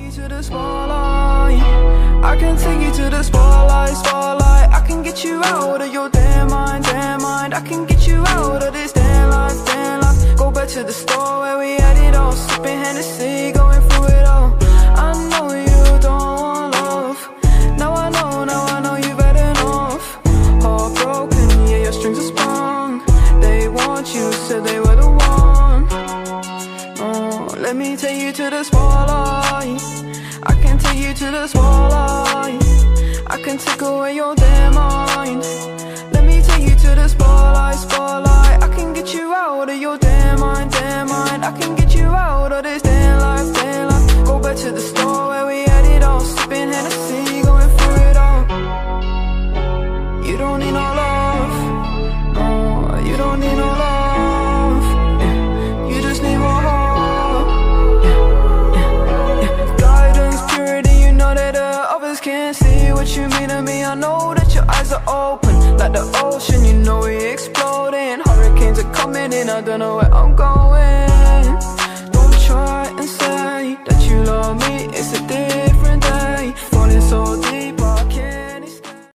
you to the spotlight. I can take you to the spotlight, spotlight. I can get you out of your damn mind, damn mind. I can get you out of this damn life, damn life. Go back to the store where we had it all, sipping Hennessy, going through it all. I know you don't want love. Now I know you've had enough. Heartbroken, yeah, your strings are sprung. They want you, said they were the one. Oh, let me take you to the spotlight. I can take you to the spotlight. I can take away your damn mind. Let me take you to the spotlight, spotlight. I can get you out of your damn mind, damn mind. I can get you out of this damn life, damn life. Go back to the store where we had it all, sipping Hennessy, going through it all. You don't need no love, no, you don't need no love, yeah. You just need more heart, yeah. Guidance, purity, you know that others can't see what you mean to me. I know that your eyes are open, like the ocean, you know we exploding. Hurricanes are coming in, I don't know where I'm going.